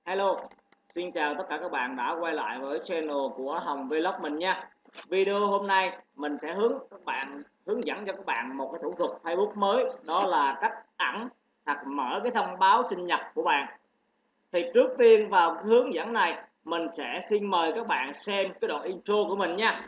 Hello, xin chào tất cả các bạn đã quay lại với channel của Hồng Vlog mình nha. Video hôm nay mình sẽ hướng dẫn cho các bạn một cái thủ thuật Facebook mới, đó là cách ẩn hoặc mở cái thông báo sinh nhật của bạn. Thì trước tiên vào hướng dẫn này, mình sẽ xin mời các bạn xem cái đoạn intro của mình nha.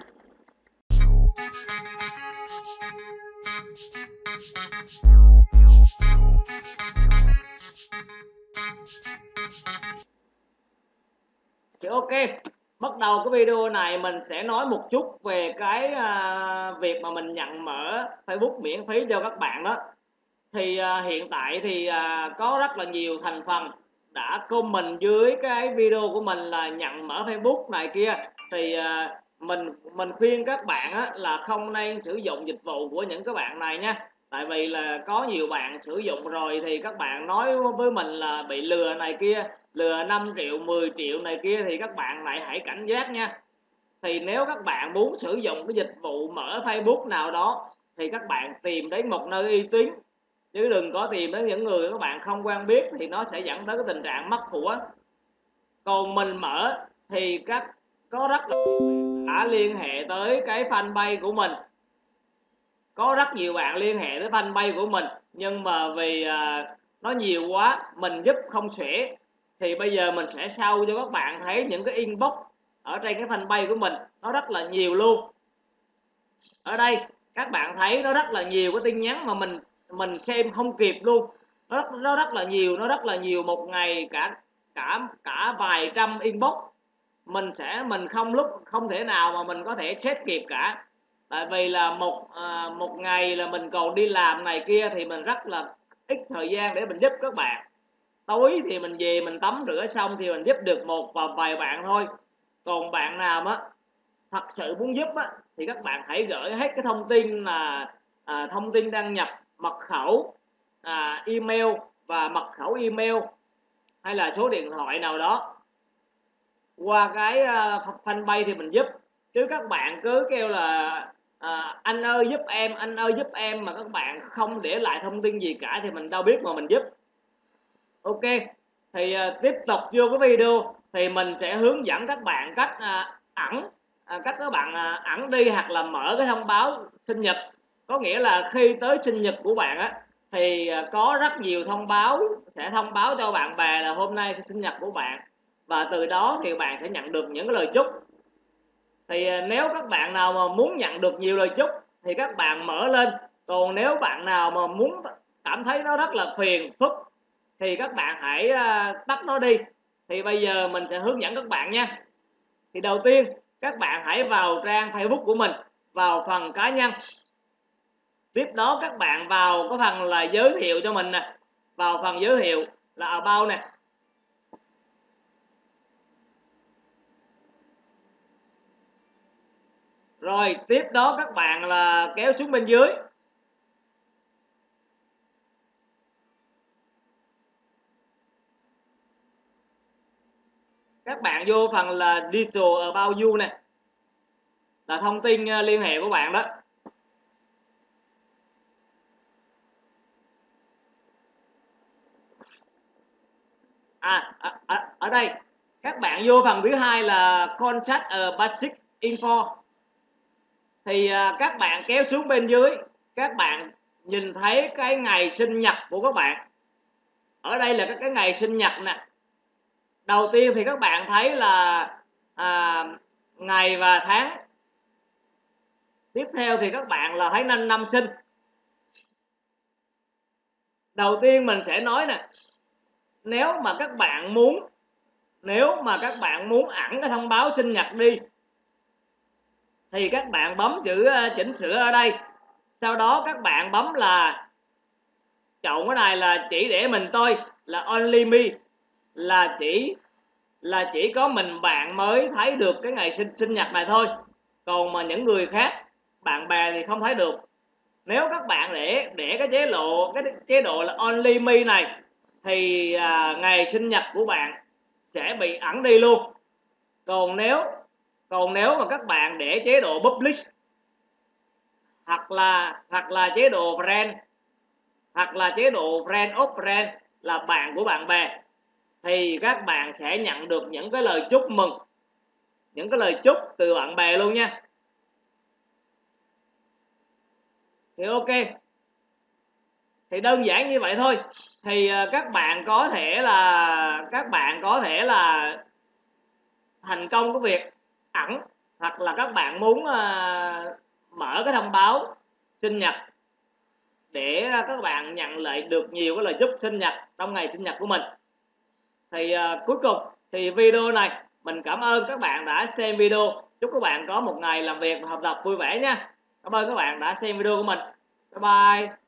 Thì ok, bắt đầu cái video này mình sẽ nói một chút về cái việc mà mình nhận mở Facebook miễn phí cho các bạn đó. Thì hiện tại thì có rất là nhiều thành phần đã comment dưới cái video của mình là nhận mở Facebook này kia. Thì mình khuyên các bạn là không nên sử dụng dịch vụ của những các bạn này nha. Tại vì là có nhiều bạn sử dụng rồi thì các bạn nói với mình là bị lừa này kia, lừa 5 triệu 10 triệu này kia, thì các bạn lại hãy cảnh giác nha. Thì nếu các bạn muốn sử dụng cái dịch vụ mở Facebook nào đó thì các bạn tìm đến một nơi uy tín, chứ đừng có tìm đến những người các bạn không quen biết, thì nó sẽ dẫn tới cái tình trạng mất của. Còn mình mở thì có rất là đã liên hệ tới cái fanpage của mình, có rất nhiều bạn liên hệ tới fanpage của mình, nhưng mà vì nó nhiều quá mình giúp không xuể, thì bây giờ mình sẽ show cho các bạn thấy những cái inbox ở trên cái fanpage của mình, nó rất là nhiều luôn. Ở đây các bạn thấy nó rất là nhiều cái tin nhắn mà mình xem không kịp luôn, nó rất là nhiều, một ngày cả vài trăm inbox. Mình không thể nào mà mình có thể check kịp cả, tại vì là một ngày là mình còn đi làm này kia, thì mình rất là ít thời gian để mình giúp các bạn. Tối thì mình về mình tắm rửa xong thì mình giúp được một và vài bạn thôi. Còn bạn nào thật sự muốn giúp thì các bạn hãy gửi hết cái thông tin là thông tin đăng nhập, mật khẩu, email và mật khẩu email hay là số điện thoại nào đó qua cái fanpage thì mình giúp. Chứ các bạn cứ kêu là anh ơi giúp em, anh ơi giúp em, mà các bạn không để lại thông tin gì cả thì mình đâu biết mà mình giúp. Ok, thì tiếp tục vô cái video thì mình sẽ hướng dẫn các bạn cách cách các bạn ẩn đi hoặc là mở cái thông báo sinh nhật. Có nghĩa là khi tới sinh nhật của bạn thì có rất nhiều thông báo sẽ thông báo cho bạn bè là hôm nay sẽ sinh nhật của bạn, và từ đó thì bạn sẽ nhận được những cái lời chúc. Thì nếu các bạn nào mà muốn nhận được nhiều lời chúc thì các bạn mở lên, còn nếu bạn nào mà muốn cảm thấy nó rất là phiền phức thì các bạn hãy tắt nó đi. Thì bây giờ mình sẽ hướng dẫn các bạn nha. Thì đầu tiên các bạn hãy vào trang Facebook của mình, vào phần cá nhân. Tiếp đó các bạn vào cái phần là giới thiệu cho mình nè, vào phần giới thiệu là about nè. Rồi tiếp đó các bạn là kéo xuống bên dưới. Các bạn vô phần là Digital About You nè, là thông tin liên hệ của bạn đó. Ở đây các bạn vô phần thứ hai là Contact Basic Info. Thì các bạn kéo xuống bên dưới, các bạn nhìn thấy cái ngày sinh nhật của các bạn. Ở đây là cái ngày sinh nhật nè. Đầu tiên thì các bạn thấy là ngày và tháng. Tiếp theo thì các bạn là thấy năm sinh. Đầu tiên mình sẽ nói nè, nếu mà các bạn muốn ẩn cái thông báo sinh nhật đi thì các bạn bấm chữ chỉnh sửa ở đây. Sau đó các bạn bấm là chọn cái này là chỉ để mình tôi, là only me, là chỉ có mình bạn mới thấy được cái ngày sinh nhật này thôi. Còn mà những người khác, bạn bè thì không thấy được. Nếu các bạn để cái chế độ là only me này thì ngày sinh nhật của bạn sẽ bị ẩn đi luôn. Còn nếu mà các bạn để chế độ public hoặc là chế độ friend, hoặc là chế độ friend of friend, là bạn của bạn bè, thì các bạn sẽ nhận được những cái lời chúc mừng, những cái lời chúc từ bạn bè luôn nha. Thì ok, thì đơn giản như vậy thôi. Thì các bạn có thể là thành công cái việc ẩn, hoặc là các bạn muốn mở cái thông báo sinh nhật để các bạn nhận lại được nhiều cái lời chúc sinh nhật trong ngày sinh nhật của mình. Thì cuối cùng thì video này mình cảm ơn các bạn đã xem video. Chúc các bạn có một ngày làm việc và học tập vui vẻ nha. Cảm ơn các bạn đã xem video của mình. Bye bye.